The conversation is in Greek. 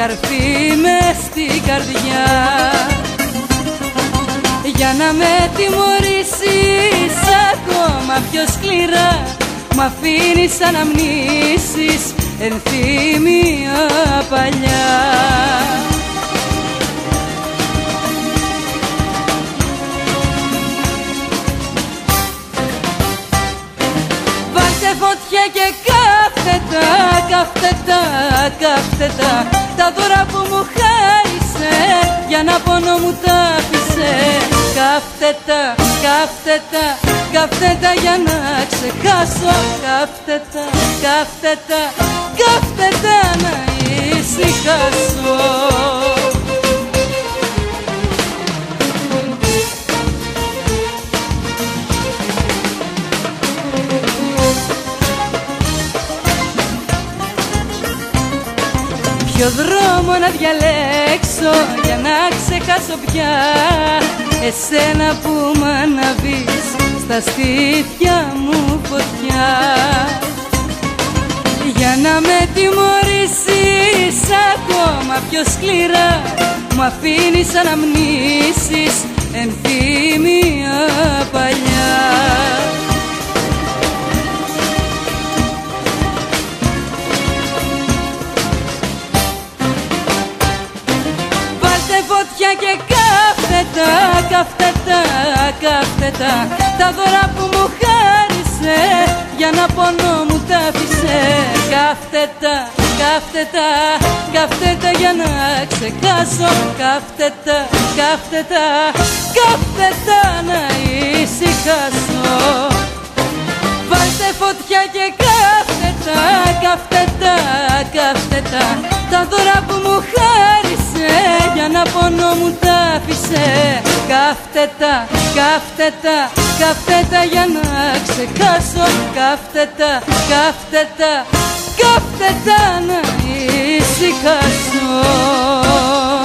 καρφί μες στην καρδιά. Για να με τιμωρήσεις ακόμα πιο σκληρά, μ' αφήνεις αναμνήσεις ενθύμια παλιά. Βάλτε φωτιά και καύτε τα τα δώρα που μου χάρισε, για να πόνο μου τα άφησε. Καύτε τα για να ξεχάσω. Καύτε τα να ησυχάσω. Ποιο δρόμο να διαλέξω για να ξεχάσω πια εσένα που μ' αναβείς στα στήθια μου φωτιά. Για να με τιμωρήσεις ακόμα πιο σκληρά, μου αφήνεις αναμνήσεις ενθύμια παλιά. Φωτιά και καύτε τα δώρα που μου χάρισε, για να πόνο μου τα άφησε. Καύτε τα για να ξεχάσω. Καύτε τα να ησυχάσω. Βάλτε φωτιά και καύτε τα δώρα που μου χάρισε, για να πόνο μου τα άφησε. Καύτε τα για να ξεχάσω. Καύτε τα να ησυχάσω.